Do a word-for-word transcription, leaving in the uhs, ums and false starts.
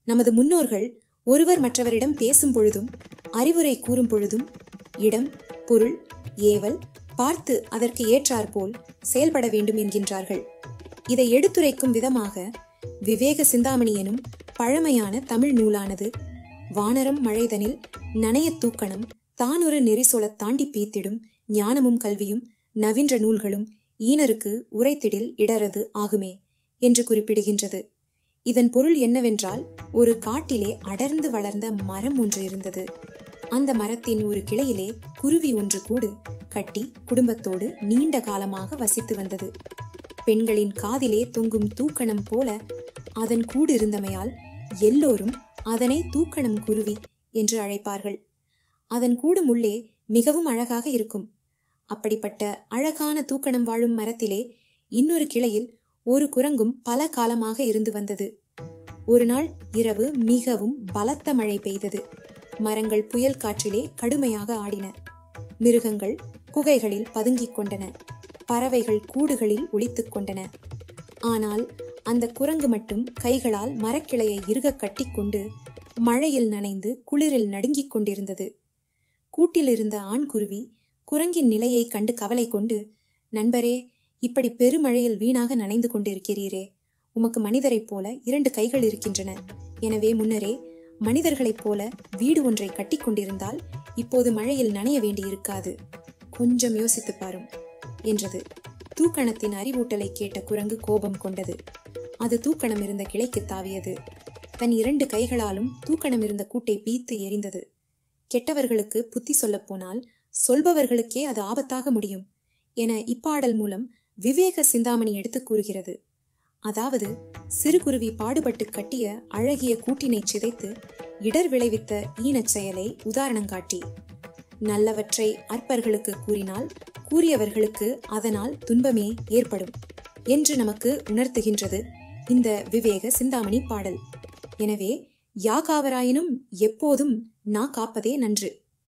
நமது முன்னோர்கள் ஒருவர் மற்றவரிடம் பேசும் பொழுதும் அறிவுரை கூறும் பொழுதும் இடம், பொருள், ஏவல் பார்த்து அதற்கு ஏற்றாற்போல் செயல்பட வேண்டும் என்கின்றார்கள். இதை எடுத்துரைக்கும் விதமாக விவேக சிந்தாமணி எனும் பழமையான தமிழ் நூலானது வானரம் மழைதனில் நனைய தூக்கணம் தான் ஒரு நெறிசொல தாண்டி பீத்திடும் ஞானமும் கல்வியும் நவின்ற நூல்களும் ஈனருக்கு உரைத்திடில் இடரது ஆகுமே என்று குறிப்பிடுகின்றது. இதன் பொருள் என்னவென்றால், ஒரு காட்டிலே அடர்ந்து வளர்ந்த மரம் ஒன்று இருந்தது. அந்த மரத்தின் ஒரு கிளையிலே குருவி ஒன்று கூடு கட்டி குடும்பத்தோடு நீண்ட காலமாக வசித்து வந்தது. பெண்களின் காதிலே தொங்கும் தூக்கணம் போல அதன் கூடு இருந்தமையால் எல்லோரும் அதனை தூக்கணம் குருவி என்று அழைப்பார்கள். அதன் கூடும் உள்ளே மிகவும் அழகாக இருக்கும். அப்படிப்பட்ட அழகான தூக்கணம் வாழும் மரத்திலே இன்னொரு கிளையில் ஒரு குரங்கும் பல காலமாக இருந்து வந்தது. ஒரு நாள் இரவு மிகவும் பலத்த மழை பெய்தது. மரங்கள் புயல் காற்றிலே கடுமையாக ஆடின. மிருகங்கள் குகைகளில் பதுங்கிக் கொண்டன. பறவைகள் கூடுகளில் ஒளித்துக் கொண்டன. ஆனால் அந்த குரங்கு மட்டும் கைகளால் மரக்கிளையை இறுக கட்டிக்கொண்டு மழையில் நனைந்து குளிரில் நடுங்கிக் கொண்டிருந்தது. கூட்டில் இருந்த ஆண்குருவி குரங்கின் நிலையை கண்டு கவலை கொண்டு, நண்பரே, இப்படி பெருமழையில் வீணாக நனைந்து கொண்டிருக்கிறீரே, உமக்கு மனிதரைப் போல இரண்டு கைகள் இருக்கின்றன. எனவே முன்னரே மனிதர்களைப் போல வீடு ஒன்றை கட்டி கொண்டிருந்தால் இப்போது மழையில் நனைய வேண்டியிருக்காது. கொஞ்சம் யோசித்து பாரும் என்றது. தூக்கணத்தின் அறிவூட்டலை கேட்ட குரங்கு கோபம் கொண்டது. அது தூக்கணம் இருந்த கிளைக்கு தாவியது. தன் இரண்டு கைகளாலும் தூக்கணம் இருந்த கூட்டை பீத்து எறிந்தது. கெட்டவர்களுக்கு புத்தி சொல்ல போனால் சொல்பவர்களுக்கே அது ஆபத்தாக முடியும் என இப்பாடல் மூலம் விவேக சிந்தாமணி எடுத்து கூறுகிறது. அதாவது, சிறுகுருவி பாடுபட்டு கட்டிய அழகிய கூட்டினை சிதைத்து இடர் விளைவித்த ஈனச் செயலை உதாரணம் காட்டி, நல்லவற்றை அற்பர்களுக்கு கூறினால் கூறியவர்களுக்கு அதனால் துன்பமே ஏற்படும் என்று நமக்கு உணர்த்துகின்றது இந்த விவேக சிந்தாமணி பாடல். எனவே யாகாவராயினும் எப்போதும் நா காப்பதே நன்று.